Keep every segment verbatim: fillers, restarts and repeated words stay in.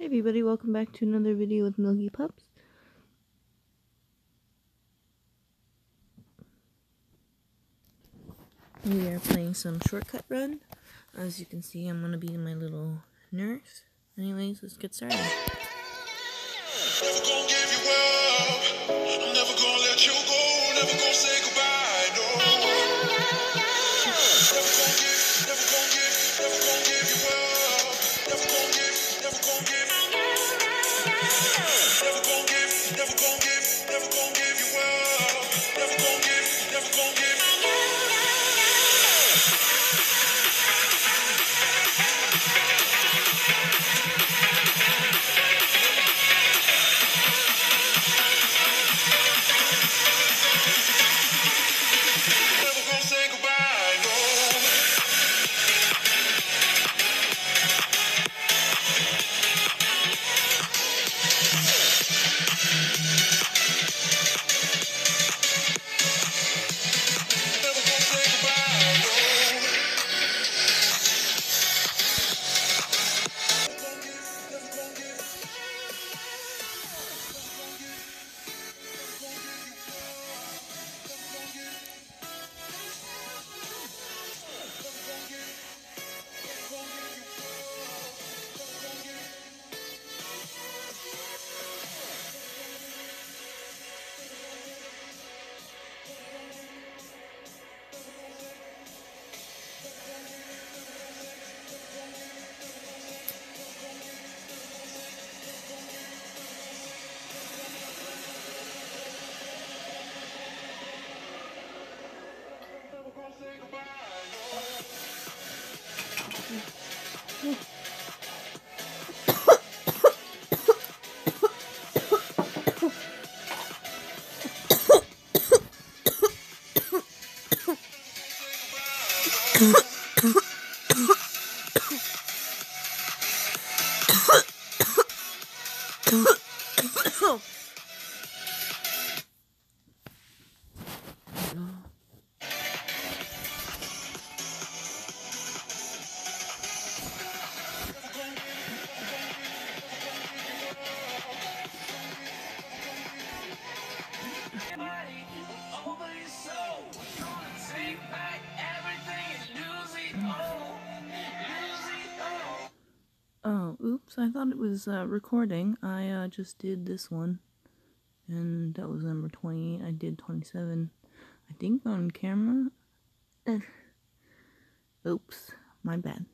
Hey everybody, welcome back to another video with Milky Pups. We are playing some Shortcut Run. As you can see, I'm gonna be my little nurse. Anyways, let's get started. Never gonna give you up. I'm never gonna let you go. Never gonna say goodbye. No. Never gonna give, never gonna give, never gonna give you up. Never gonna give, never gonna give. Never gonna give, never gonna give, never gonna give you up. Never gonna give, never gonna give. Never gonna say goodbye. No. Never gonna say goodbye. No. Never gonna give, never gonna say goodbye. No. Oh, oops, I thought it was uh, recording. I uh, just did this one. And that was number twenty. I did twenty-seven, I think, on camera. Oops, my bad.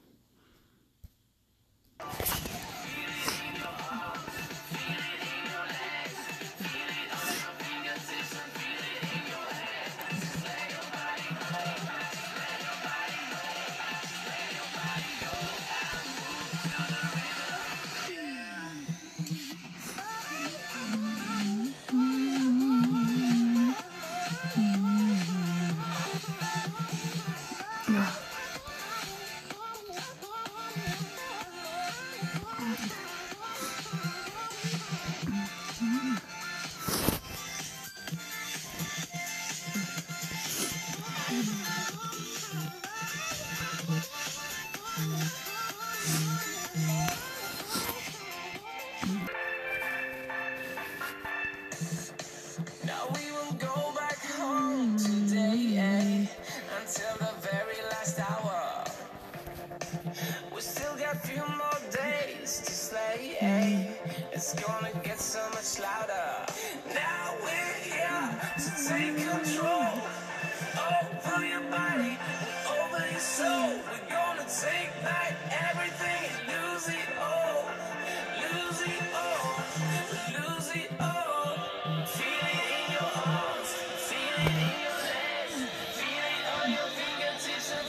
Now we will go back home today, eh, until the very last hour. We still got a few more days to slay, eh. It's gonna get so much louder. Now we're here to take control over your body and over your soul. We're gonna take back everything and lose it all. Lose it all. Lose it all. Feel it in your arms. Feel it in your legs. Feel it on your fingertips and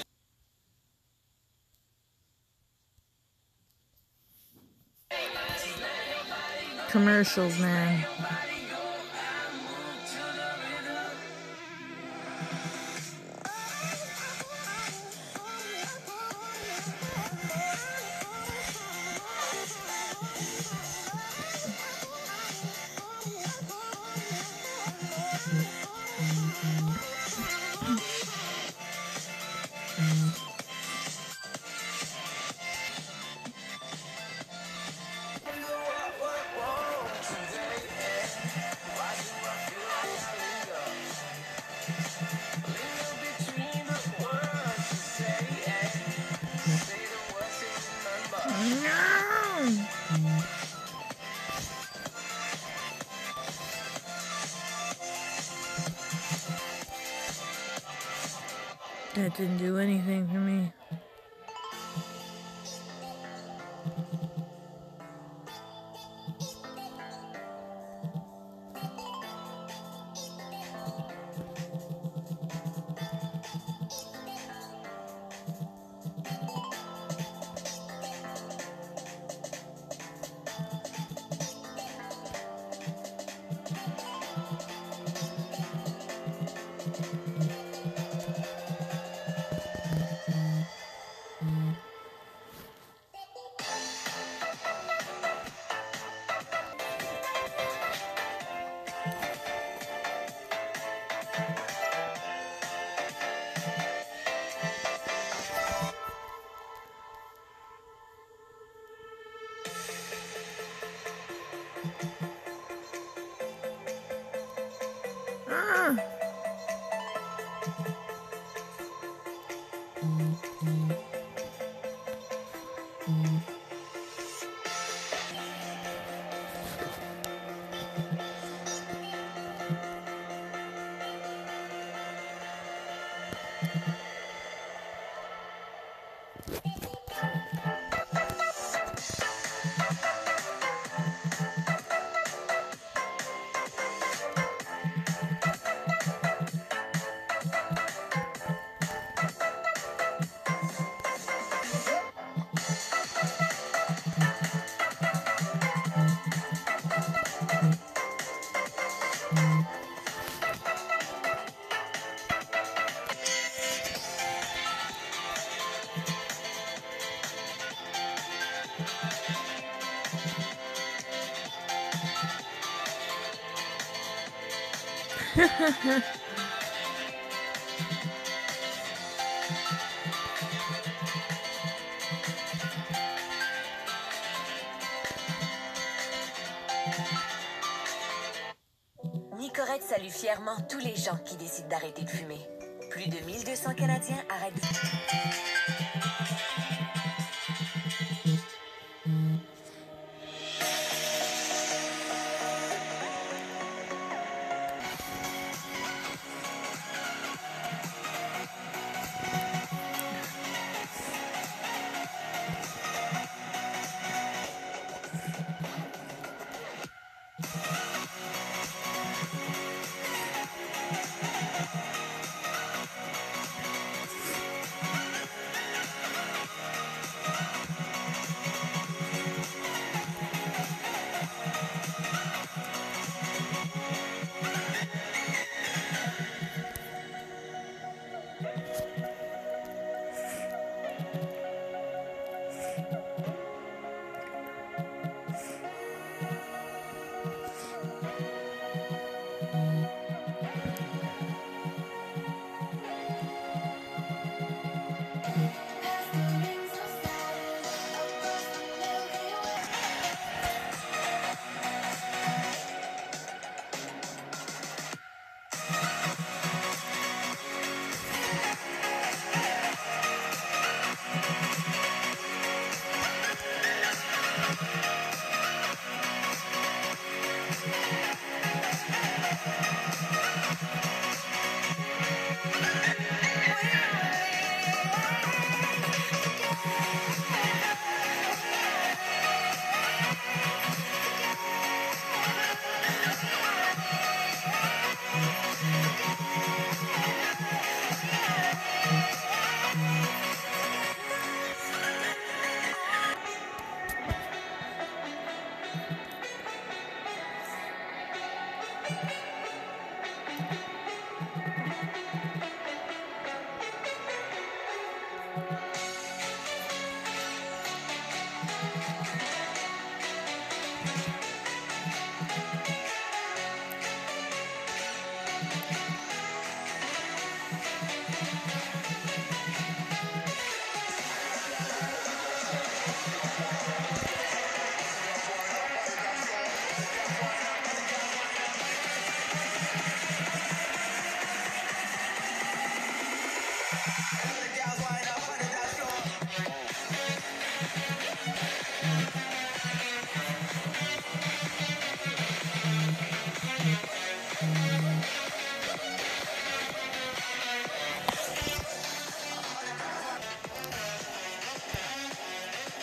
Commercials, man. That didn't do anything for me. Ah! Nicorette salue fièrement tous les gens qui décident d'arrêter de fumer. Plus de mille deux cents Canadiens arrêtent de...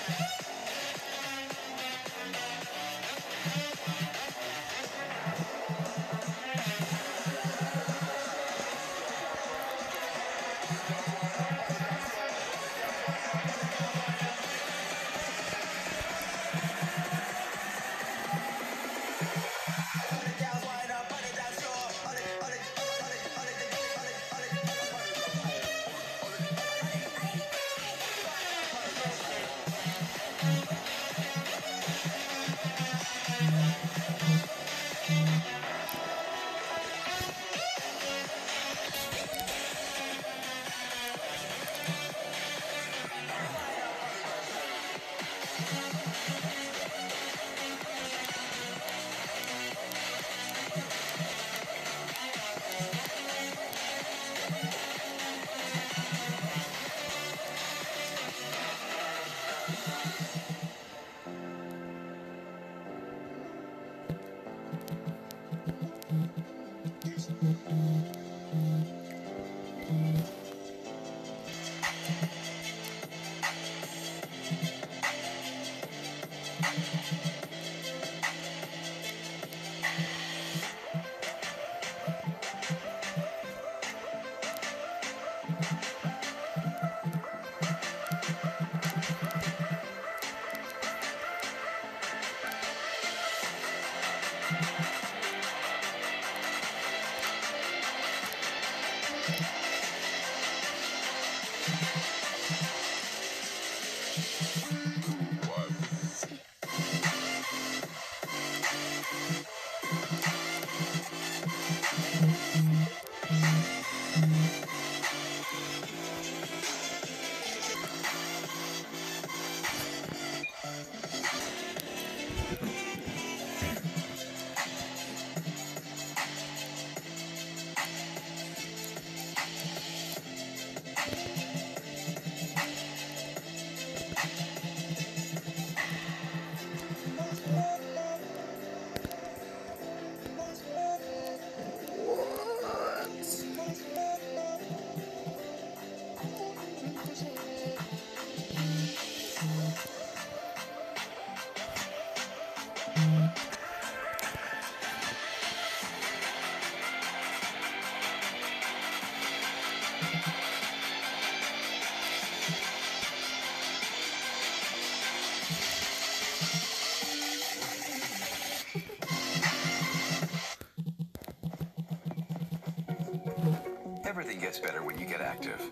Everything gets better when you get active.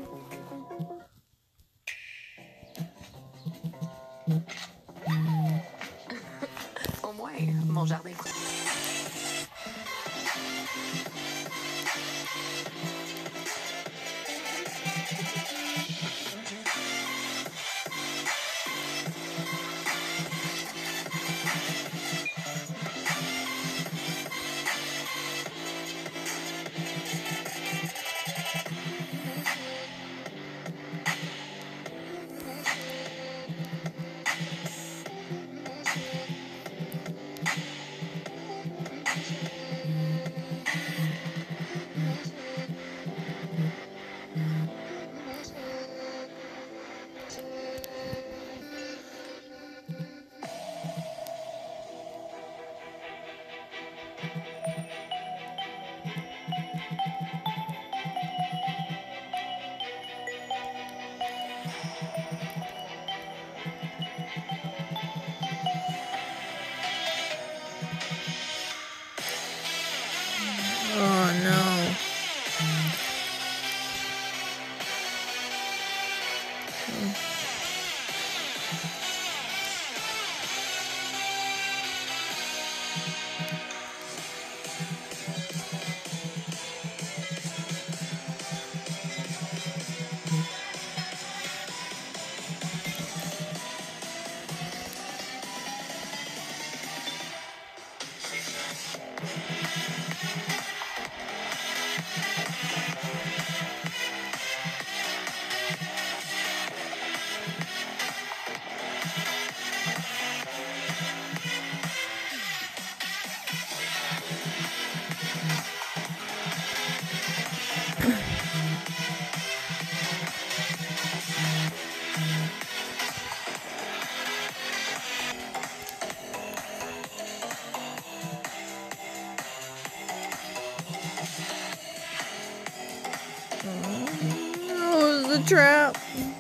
Au moins, mon jardin. Oh no. trap.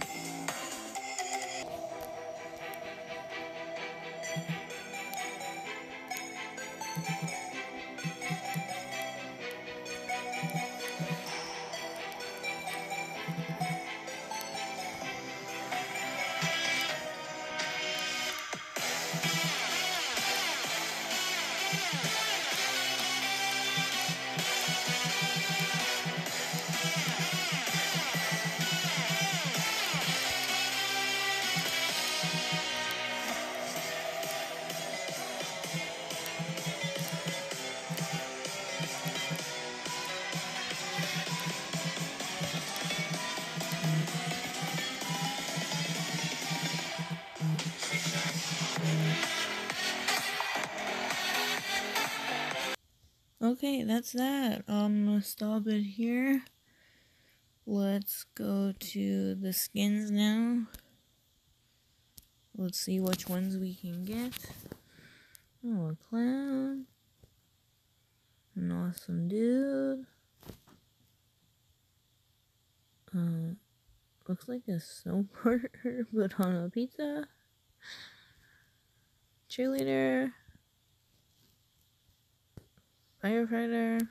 Okay, that's that. I'm gonna stop it here. Let's go to the skins now. Let's see which ones we can get. Oh, a clown. An awesome dude. Uh, looks like a snowboarder, but on a pizza. Cheerleader. Firefighter.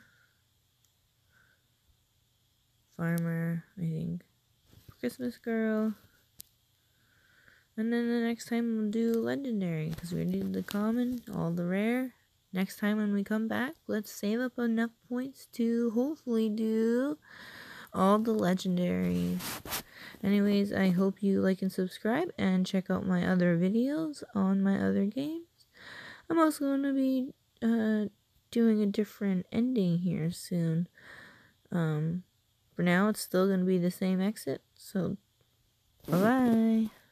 Farmer, I think. Christmas girl. And then the next time we'll do legendary, because we did the common, all the rare. Next time when we come back, let's save up enough points to hopefully do all the legendaries. Anyways, I hope you like and subscribe and check out my other videos on my other games. I'm also going to be uh, doing a different ending here soon. Um, for now, it's still going to be the same exit, so bye-bye.